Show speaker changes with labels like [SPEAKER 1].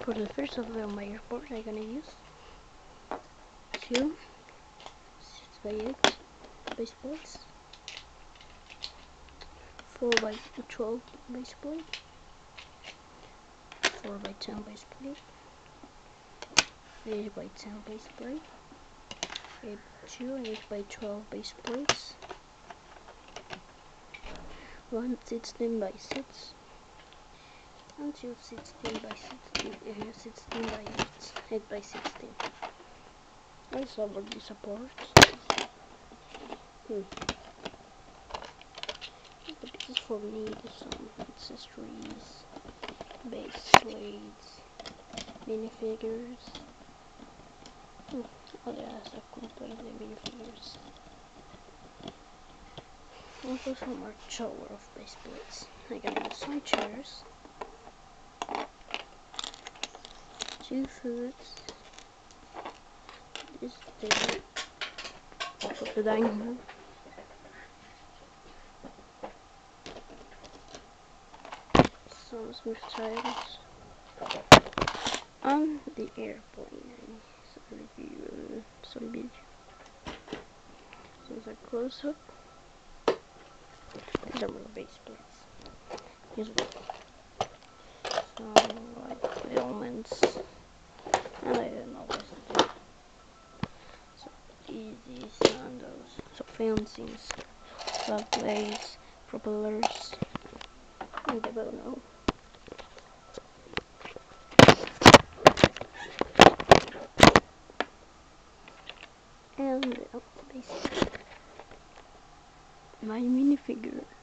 [SPEAKER 1] For the first of my airport, I'm gonna use 2 6x8 base plates, 4x12 base plate, 4x10 base plate, 8x10 base plate, 2 8x12 base plates, 1 16x6, and 2 16x16, 8x16. Let's over the support. But this is for me, some accessories, base plates, minifigures. Oh yes, I could play the minifigures. Also some more shower of base plates. I got use some chairs, 2 foods, this table, also the dining room, some smooth tiles, and the airplane. Some video. This is a close up. These are more base plates. Here's some like elements, and I don't know what to do. So these and those. So fencings, flag blades, propellers, and I don't know. And basically my minifigure.